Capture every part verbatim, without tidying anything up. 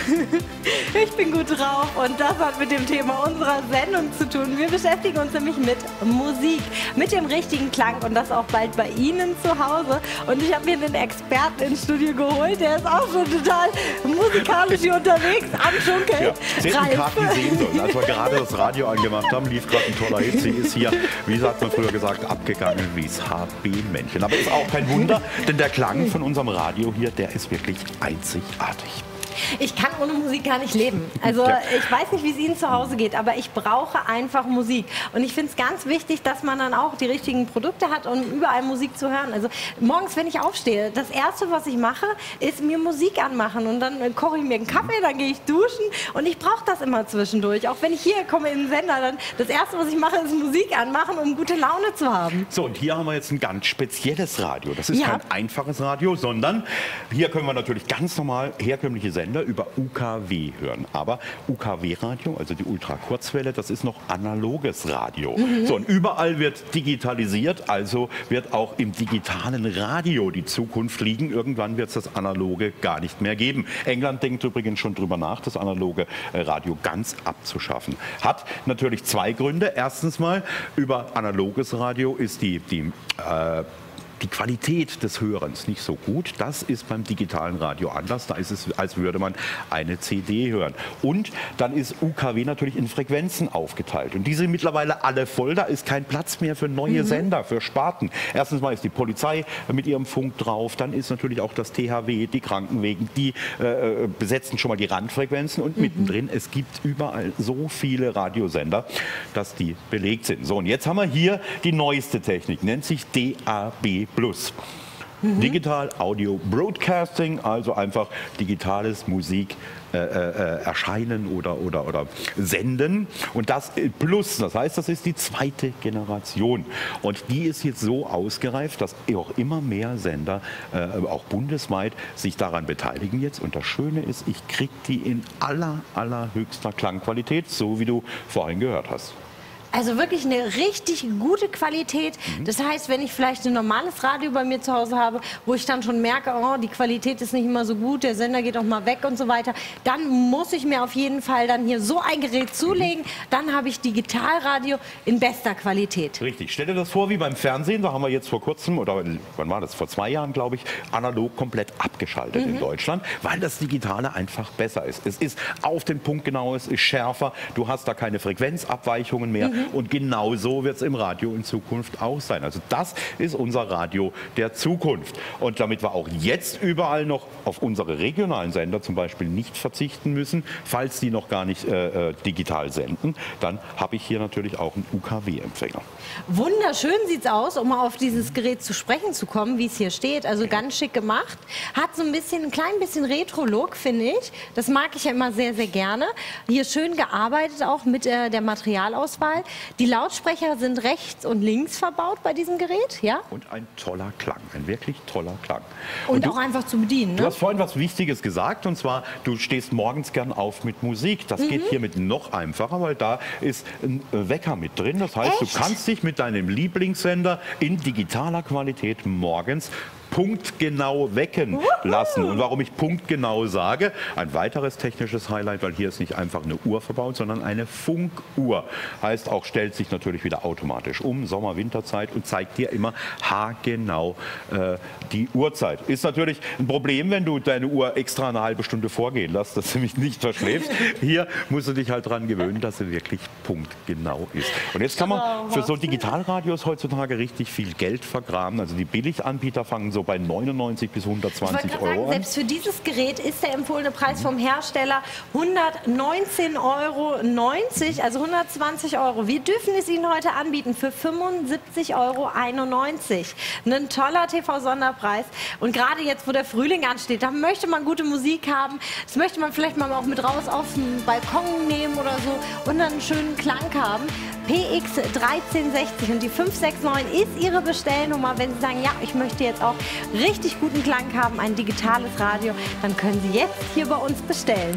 Ich bin gut drauf und das hat mit dem Thema unserer Sendung zu tun. Wir beschäftigen uns nämlich mit Musik, mit dem richtigen Klang und das auch bald bei Ihnen zu Hause. Und ich habe mir einen Experten ins Studio geholt, der ist auch schon total musikalisch hier unterwegs am Schunkeln. Ja, Sie hätten gerade gesehen sollen, als wir gerade das Radio angemacht haben, lief gerade ein toller Hit. Sie ist hier, wie hat man früher gesagt, abgegangen wie das H B-Männchen. Aber ist auch kein Wunder, denn der Klang von unserem Radio hier, der ist wirklich einzigartig. Ich kann ohne Musik gar nicht leben. Also ja. ich weiß nicht, wie es Ihnen zu Hause geht, aber ich brauche einfach Musik. Und ich finde es ganz wichtig, dass man dann auch die richtigen Produkte hat, um überall Musik zu hören. Also morgens, wenn ich aufstehe, das Erste, was ich mache, ist mir Musik anmachen. Und dann äh, koche ich mir einen Kaffee, dann gehe ich duschen. Und ich brauche das immer zwischendurch. Auch wenn ich hier komme in den Sender, dann das Erste, was ich mache, ist Musik anmachen, um gute Laune zu haben. So, und hier haben wir jetzt ein ganz spezielles Radio. Das ist Ja. kein einfaches Radio, sondern hier können wir natürlich ganz normal herkömmliche Sender über U K W hören. Aber U K W-Radio, also die Ultrakurzwelle, das ist noch analoges Radio. Mhm. So, und überall wird digitalisiert, also wird auch im digitalen Radio die Zukunft liegen. Irgendwann wird es das Analoge gar nicht mehr geben. England denkt übrigens schon drüber nach, das analoge Radio ganz abzuschaffen. Hat natürlich zwei Gründe. Erstens mal, über analoges Radio ist die, die äh, die Qualität des Hörens nicht so gut. Das ist beim digitalen Radio anders. Da ist es, als würde man eine C D hören. Und dann ist U K W natürlich in Frequenzen aufgeteilt. Und die sind mittlerweile alle voll. Da ist kein Platz mehr für neue mhm. Sender, für Sparten. Erstens mal ist die Polizei mit ihrem Funk drauf. Dann ist natürlich auch das T H W, die Krankenwegen. Die äh, besetzen schon mal die Randfrequenzen. Und mhm. mittendrin, es gibt überall so viele Radiosender, dass die belegt sind. So, und jetzt haben wir hier die neueste Technik. Nennt sich D A B Plus. Mhm. Digital Audio Broadcasting, also einfach digitales Musik äh, äh, erscheinen oder, oder, oder senden. Und das Plus, das heißt, das ist die zweite Generation. Und die ist jetzt so ausgereift, dass auch immer mehr Sender, äh, auch bundesweit, sich daran beteiligen jetzt. Und das Schöne ist, ich kriege die in aller, allerhöchster Klangqualität, so wie du vorhin gehört hast. Also wirklich eine richtig gute Qualität. Das heißt, wenn ich vielleicht ein normales Radio bei mir zu Hause habe, wo ich dann schon merke, oh, die Qualität ist nicht immer so gut, der Sender geht auch mal weg und so weiter, dann muss ich mir auf jeden Fall dann hier so ein Gerät zulegen. Dann habe ich Digitalradio in bester Qualität. Richtig. Stell dir das vor wie beim Fernsehen. Da haben wir jetzt vor kurzem, oder wann war das? Vor zwei Jahren, glaube ich, analog komplett abgeschaltet mhm. in Deutschland, weil das Digitale einfach besser ist. Es ist auf den Punkt genau, es ist schärfer. Du hast da keine Frequenzabweichungen mehr. Mhm. Und genau so wird es im Radio in Zukunft auch sein. Also das ist unser Radio der Zukunft. Und damit wir auch jetzt überall noch auf unsere regionalen Sender zum Beispiel nicht verzichten müssen, falls die noch gar nicht äh, digital senden, dann habe ich hier natürlich auch einen U K W-Empfänger. Wunderschön sieht es aus, um mal auf dieses Gerät zu sprechen zu kommen, wie es hier steht. Also ganz schick gemacht. Hat so ein bisschen, ein klein bisschen Retro-Look, finde ich. Das mag ich ja immer sehr, sehr gerne. Hier schön gearbeitet auch mit äh, der Materialauswahl. Die Lautsprecher sind rechts und links verbaut bei diesem Gerät, ja? Und ein toller Klang, ein wirklich toller Klang. Und, und du, auch einfach zu bedienen, ne? Du hast vorhin was Wichtiges gesagt, und zwar, du stehst morgens gern auf mit Musik. Das mhm. geht hiermit noch einfacher, weil da ist ein Wecker mit drin. Das heißt, Echt? du kannst dich mit deinem Lieblingssender in digitaler Qualität morgens punktgenau wecken lassen. Und warum ich punktgenau sage, ein weiteres technisches Highlight, weil hier ist nicht einfach eine Uhr verbaut, sondern eine Funkuhr. Heißt auch, stellt sich natürlich wieder automatisch um, Sommer-, Winterzeit, und zeigt dir immer haargenau äh, die Uhrzeit. Ist natürlich ein Problem, wenn du deine Uhr extra eine halbe Stunde vorgehen lässt, dass du mich nicht verschläfst. Hier musst du dich halt dran gewöhnen, dass sie wirklich punktgenau ist. Und jetzt kann man für so Digitalradios heutzutage richtig viel Geld vergraben. Also die Billiganbieter fangen so bei neunundneunzig bis hundertzwanzig Euro sagen, an. Selbst für dieses Gerät ist der empfohlene Preis vom Hersteller hundertneunzehn Euro neunzig, also hundertzwanzig Euro. Wir dürfen es Ihnen heute anbieten für fünfundsiebzig Euro einundneunzig. Ein toller T V-Sonderpreis. Und gerade jetzt, wo der Frühling ansteht, da möchte man gute Musik haben. Das möchte man vielleicht mal auch mit raus auf den Balkon nehmen oder so und dann einen schönen Klang haben. P X dreizehn sechzig und die fünf sechs neun ist Ihre Bestellnummer. Wenn Sie sagen, ja, ich möchte jetzt auch richtig guten Klang haben, ein digitales Radio, dann können Sie jetzt hier bei uns bestellen.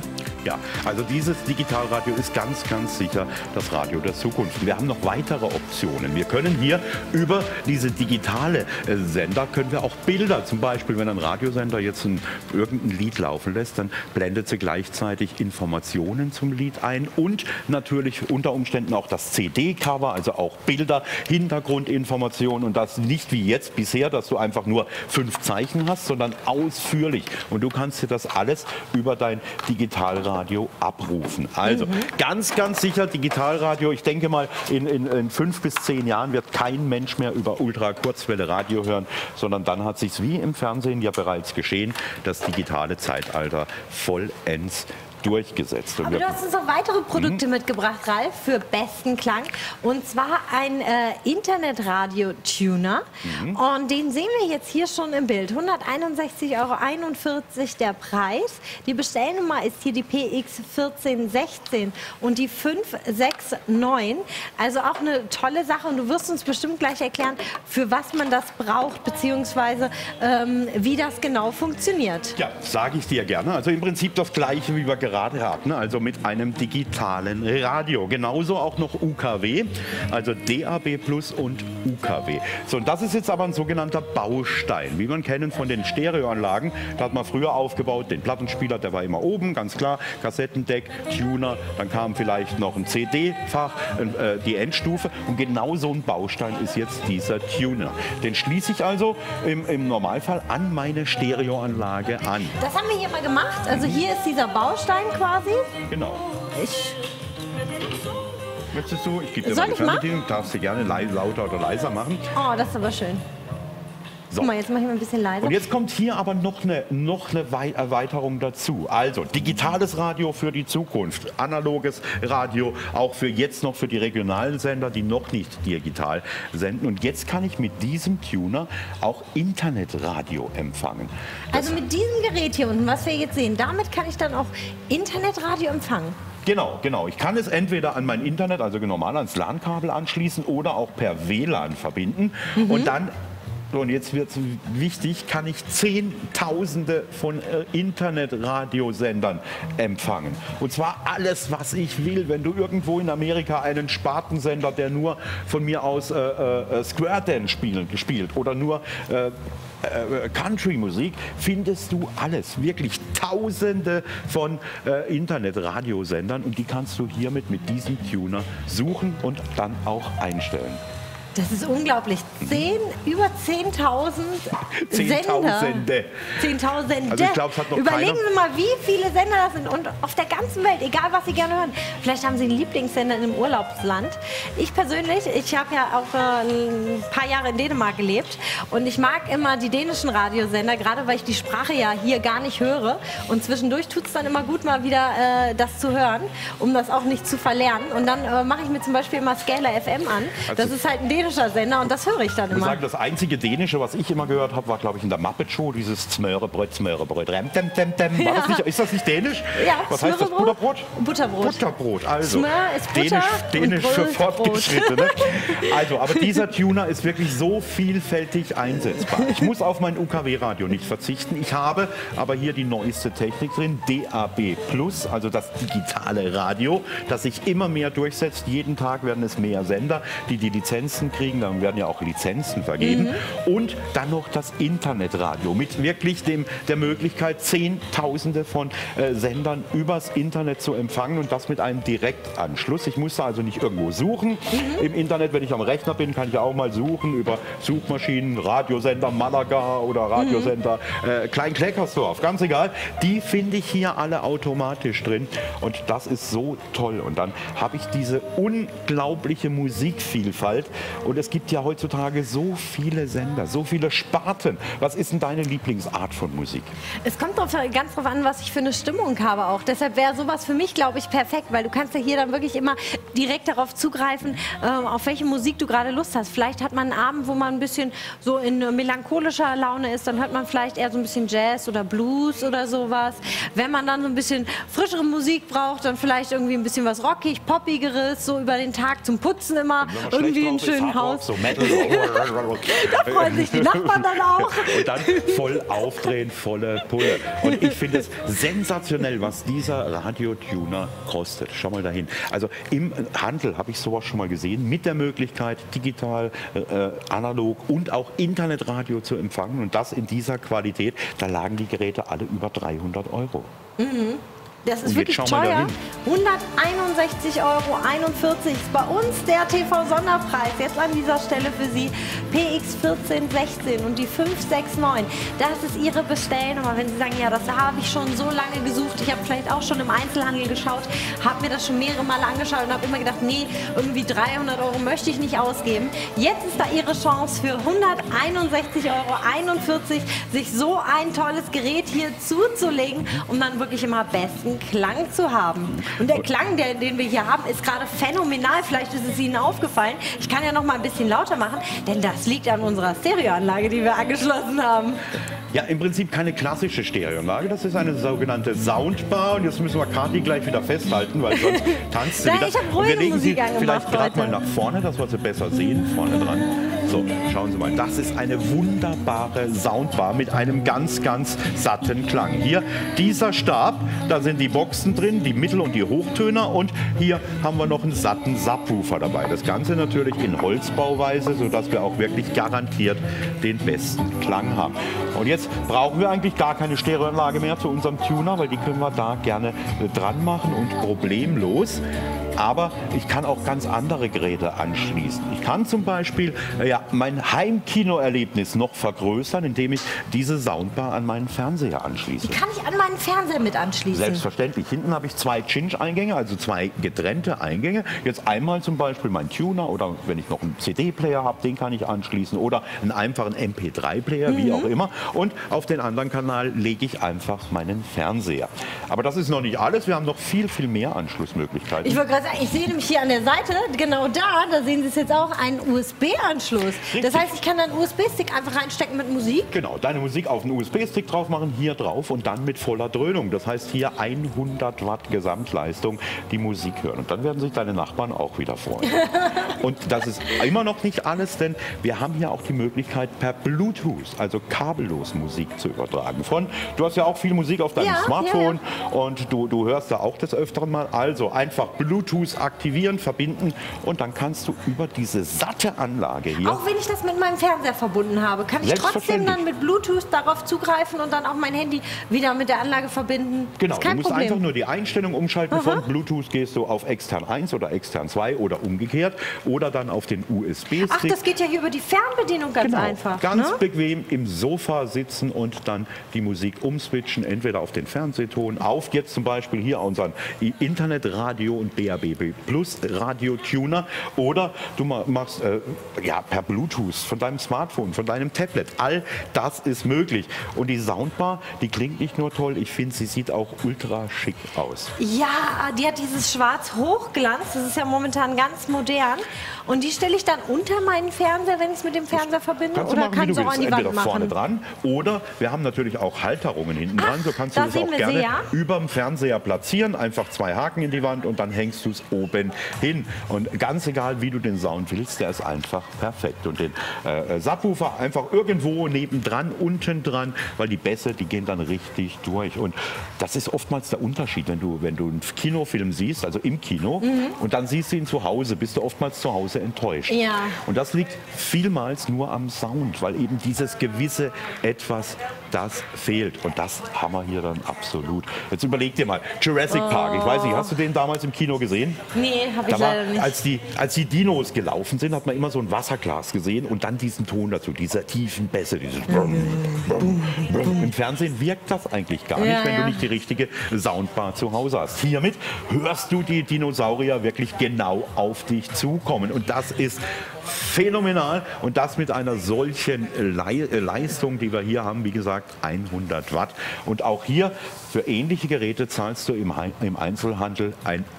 Ja, also dieses Digitalradio ist ganz, ganz sicher das Radio der Zukunft. Wir haben noch weitere Optionen. Wir können hier über diese digitale äh, Sender, können wir auch Bilder, zum Beispiel, wenn ein Radiosender jetzt ein, irgendein Lied laufen lässt, dann blendet sie gleichzeitig Informationen zum Lied ein und natürlich unter Umständen auch das C D-Cover, also auch Bilder, Hintergrundinformationen und das nicht wie jetzt bisher, dass du einfach nur fünf Zeichen hast, sondern ausführlich. Und du kannst dir das alles über dein Digitalradio abrufen. Also mhm. ganz, ganz sicher Digitalradio. Ich denke mal, in, in, in fünf bis zehn Jahren wird kein Mensch mehr über Ultrakurzwelle Radio hören, sondern dann hat sich's wie im Fernsehen ja bereits geschehen, das digitale Zeitalter vollends durchgesetzt. Aber du hast uns noch weitere Produkte mhm. mitgebracht, Ralf, für besten Klang. Und zwar ein äh, Internetradio-Tuner. Mhm. Und den sehen wir jetzt hier schon im Bild. hunderteinundsechzig Euro einundvierzig der Preis. Die Bestellnummer ist hier die P X vierzehn sechzehn und die fünf sechs neun. Also auch eine tolle Sache. Und du wirst uns bestimmt gleich erklären, für was man das braucht, beziehungsweise ähm, wie das genau funktioniert. Ja, sage ich dir gerne. Also im Prinzip das Gleiche, wie wir gerade hatten, also mit einem digitalen Radio. Genauso auch noch U K W, also D A B plus und U K W. So, und das ist jetzt aber ein sogenannter Baustein, wie man kennen von den Stereoanlagen. Da hat man früher aufgebaut, den Plattenspieler, der war immer oben, ganz klar, Kassettendeck, Tuner, dann kam vielleicht noch ein C D-Fach, äh, die Endstufe und genau so ein Baustein ist jetzt dieser Tuner. Den schließe ich also im, im Normalfall an meine Stereoanlage an. Das haben wir hier mal gemacht, also hier ist dieser Baustein quasi. Genau. Ich Möchtest du? Ich gebe dir mal die Fernbedienung. Darfst du gerne lauter oder leiser machen. Oh, das ist aber schön. So. Guck mal, jetzt mache ich mal ein bisschen leiser. Und jetzt kommt hier aber noch eine, noch eine Erweiterung dazu. Also digitales Radio für die Zukunft, analoges Radio, auch für jetzt noch für die regionalen Sender, die noch nicht digital senden. Und jetzt kann ich mit diesem Tuner auch Internetradio empfangen. Das also mit diesem Gerät hier unten, was wir jetzt sehen, damit kann ich dann auch Internetradio empfangen. Genau, genau. Ich kann es entweder an mein Internet, also normal ans LAN-Kabel anschließen oder auch per W L A N verbinden. Mhm. Und dann und jetzt wird es wichtig, kann ich Zehntausende von äh, Internetradiosendern empfangen. Und zwar alles, was ich will. Wenn du irgendwo in Amerika einen Spartensender, der nur von mir aus äh, äh, Square Dance spielen, gespielt oder nur äh, äh, Country-Musik, findest du alles. Wirklich Tausende von äh, Internetradiosendern und die kannst du hiermit mit diesem Tuner suchen und dann auch einstellen. Das ist unglaublich. Zehn, über zehntausend Zehntausende. Zehntausende. Also ich glaub, es hat noch Überlegen keiner... Sie mal, wie viele Sender das sind. Und auf der ganzen Welt, egal was Sie gerne hören. Vielleicht haben Sie einen Lieblingssender in einem Urlaubsland. Ich persönlich, ich habe ja auch äh, ein paar Jahre in Dänemark gelebt. Und ich mag immer die dänischen Radiosender, gerade weil ich die Sprache ja hier gar nicht höre. Und zwischendurch tut es dann immer gut, mal wieder äh, das zu hören, um das auch nicht zu verlernen. Und dann äh, mache ich mir zum Beispiel immer Scala F M an. Also das ist halt ein dänischer Sender und das höre ich dann ich immer. Sagen, das einzige Dänische, was ich immer gehört habe, war, glaube ich, in der Muppet Show, dieses Smörebröt, Smörebröt, rem, tem, tem, tem. War das nicht, ist das nicht dänisch? Ja, was heißt das? Butterbrot? Butterbrot. Butterbrot, also. Smör ist Butter Dänisch, Dänisch für Fortgeschrittene. Also, aber dieser Tuner ist wirklich so vielfältig einsetzbar. Ich muss auf mein U K W-Radio nicht verzichten. Ich habe aber hier die neueste Technik drin, D A B plus, also das digitale Radio, das sich immer mehr durchsetzt. Jeden Tag werden es mehr Sender, die die Lizenzen kriegen. Dann werden ja auch Lizenzen vergeben. Mhm. Und dann noch das Internetradio mit wirklich dem, der Möglichkeit, Zehntausende von äh, Sendern übers Internet zu empfangen und das mit einem Direktanschluss. Ich musste also nicht irgendwo suchen. Mhm. Im Internet, wenn ich am Rechner bin, kann ich auch mal suchen über Suchmaschinen, Radiosender Malaga oder Radiosender mhm. äh, Klein-Kleckersdorf, ganz egal. Die finde ich hier alle automatisch drin und das ist so toll. Und dann habe ich diese unglaubliche Musikvielfalt und es gibt ja heutzutage so viele Sender, so viele Sparten. Was ist denn deine Lieblingsart von Musik? Es kommt drauf, ganz drauf an, was ich für eine Stimmung habe auch. Deshalb wäre sowas für mich, glaube ich, perfekt, weil du kannst ja hier dann wirklich immer direkt darauf zugreifen, äh, auf welche Musik du gerade Lust hast. Vielleicht hat man einen Abend, wo man ein bisschen so in melancholischer Laune ist, dann hört man vielleicht eher so ein bisschen Jazz oder Blues oder sowas. Wenn man dann so ein bisschen frischere Musik braucht, dann vielleicht irgendwie ein bisschen was rockig, poppigeres, so über den Tag zum Putzen immer irgendwie einen schönen Haus. So Metal. Da freuen sich die Nachbarn dann auch. Und dann voll aufdrehen, volle Pulle. Und ich finde es sensationell, was dieser Radiotuner kostet. Schau mal dahin. Also im Handel habe ich sowas schon mal gesehen, mit der Möglichkeit, digital, äh, analog und auch Internetradio zu empfangen. Und das in dieser Qualität. Da lagen die Geräte alle über dreihundert Euro. Mhm. Das ist Und wirklich teuer. hunderteinundsechzig Euro einundvierzig ist bei uns der T V-Sonderpreis. Jetzt an dieser Stelle für Sie P X vierzehn sechzehn und die fünf sechs neun. Das ist Ihre Bestellnummer. Wenn Sie sagen, ja, das habe ich schon so lange gesucht. Ich habe vielleicht auch schon im Einzelhandel geschaut, habe mir das schon mehrere Male angeschaut und habe immer gedacht, nee, irgendwie dreihundert Euro möchte ich nicht ausgeben. Jetzt ist da Ihre Chance für hunderteinundsechzig Euro einundvierzig, sich so ein tolles Gerät hier zuzulegen, um dann wirklich immer besten Klang zu haben. Und der Klang, der, den wir hier haben, ist gerade phänomenal. Vielleicht ist es Ihnen aufgefallen. Ich kann ja noch mal ein bisschen lauter machen, denn das liegt an unserer Stereoanlage, die wir angeschlossen haben. Ja, im Prinzip keine klassische Stereoanlage. Das ist eine sogenannte Soundbar. Und jetzt müssen wir Kathi gleich wieder festhalten, weil sonst tanzt sie Nein, wieder. ich habe Und wir ruhige legen sie Musik vielleicht gerade mal heute. nach vorne, dass wir sie besser sehen. Vorne dran. So, schauen Sie mal. Das ist eine wunderbare Soundbar mit einem ganz, ganz satten Klang. Hier dieser Stab, da sind die Boxen drin, die Mittel- und die Hochtöner. Und hier haben wir noch einen satten Subwoofer dabei. Das Ganze natürlich in Holzbauweise, sodass wir auch wirklich garantiert den besten Klang haben. Und jetzt brauchen wir eigentlich gar keine Stereoanlage mehr zu unserem Tuner, weil die können wir da gerne dran machen und problemlos. Aber ich kann auch ganz andere Geräte anschließen. Ich kann zum Beispiel ja, mein Heimkinoerlebnis noch vergrößern, indem ich diese Soundbar an meinen Fernseher anschließe. Kann ich an meinen Fernseher mit anschließen? Selbstverständlich. Hinten habe ich zwei Cinch-Eingänge, also zwei getrennte Eingänge. Jetzt einmal zum Beispiel mein Tuner oder wenn ich noch einen C D-Player habe, den kann ich anschließen oder einen einfachen M P drei Player, mhm. wie auch immer. Und auf den anderen Kanal lege ich einfach meinen Fernseher. Aber das ist noch nicht alles. Wir haben noch viel, viel mehr Anschlussmöglichkeiten. Ich wollte gerade sagen, ich sehe nämlich hier an der Seite, genau da, da sehen Sie es jetzt auch, einen U S B-Anschluss. Das heißt, ich kann da einen U S B-Stick einfach reinstecken mit Musik? Genau, deine Musik auf einen U S B-Stick drauf machen, hier drauf und dann mit voller Dröhnung. Das heißt, hier hundert Watt Gesamtleistung die Musik hören. Und dann werden sich deine Nachbarn auch wieder freuen. Und das ist immer noch nicht alles, denn wir haben hier auch die Möglichkeit, per Bluetooth, also kabellos Musik zu übertragen. Von, du hast ja auch viel Musik auf deinem ja, Smartphone ja, ja. und du, du hörst da auch des Öfteren mal. Also einfach Bluetooth aktivieren, verbinden und dann kannst du über diese satte Anlage hier... Auch wenn ich das mit meinem Fernseher verbunden habe, kann ich trotzdem dann mit Bluetooth darauf zugreifen und dann auch mein Handy wieder mit der Anlage verbinden? Genau, du musst Problem. einfach nur die Einstellung umschalten. Aha. Von Bluetooth gehst du auf extern eins oder extern zwei oder umgekehrt oder dann auf den U S B-Stick. Ach, das geht ja hier über die Fernbedienung ganz genau, einfach. Ganz ne? bequem im Sofa sitzen und dann die Musik umswitchen, entweder auf den Fernsehton, auf jetzt zum Beispiel hier unseren Internetradio und D A B Plus Radio-Tuner oder du machst äh, ja, per Bluetooth von deinem Smartphone, von deinem Tablet. All das ist möglich. Und die Soundbar, die klingt nicht nur toll, ich finde, sie sieht auch ultra schick aus. Ja, die hat dieses Schwarz-Hochglanz, das ist ja momentan ganz modern. Und die stelle ich dann unter meinen Fernseher, wenn ich es mit dem Fernseher verbinde? Kannst oder du machen, kann wie du so willst. an die Entweder Wand machen? vorne dran oder wir haben natürlich auch Halterungen hinten Ach, dran. So kannst da du das sehen auch wir gerne sie, ja? über dem Fernseher platzieren. Einfach zwei Haken in die Wand und dann hängst du es oben hin. Und ganz egal, wie du den Sound willst, der ist einfach perfekt. Und den äh, Subwoofer einfach irgendwo nebendran, unten dran, weil die Bässe, die gehen dann richtig durch. Und das ist oftmals der Unterschied, wenn du, wenn du einen Kinofilm siehst, also im Kino, mhm. und dann siehst du ihn zu Hause, bist du oftmals zu Hause enttäuscht. Ja. Und das liegt vielmals nur am Sound, weil eben dieses gewisse Etwas, das fehlt. Und das haben wir hier dann absolut. Jetzt überleg dir mal, Jurassic oh. Park, ich weiß nicht, hast du den damals im Kino gesehen? Nee, habe ich da war, leider nicht. Als die, als die Dinos gelaufen sind, hat man immer so ein Wasserglas gesehen und dann diesen Ton dazu, diese tiefen Bässe, dieses Brum, Brum, Brum. Im Fernsehen wirkt das eigentlich gar nicht, ja, wenn ja. du nicht die richtige Soundbar zu Hause hast. Hiermit hörst du die Dinosaurier wirklich genau auf dich zukommen. Und das ist phänomenal und das mit einer solchen Le Leistung, die wir hier haben, wie gesagt, hundert Watt. Und auch hier für ähnliche Geräte zahlst du im, im Einzelhandel ein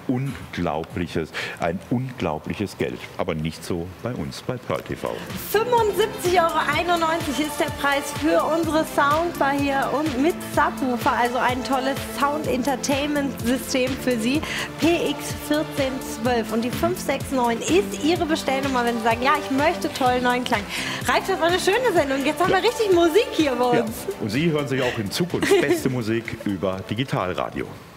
unglaubliches, ein unglaubliches Geld. Aber nicht so bei uns, bei Pearl T V. fünfundsiebzig Euro einundneunzig ist der Preis für unsere Soundbar hier und mit Subwoofer, also ein tolles Sound-Entertainment-System für Sie. P X vierzehn zwölf und die fünf sechs neun ist Ihre Bestellnummer, wenn Sie sagen, ja, ich möchte tollen neuen Klang. Ralf, das war eine schöne Sendung. Jetzt haben ja. wir richtig Musik hier bei uns. Ja. Und Sie hören sich auch in Zukunft beste Musik über Digitalradio.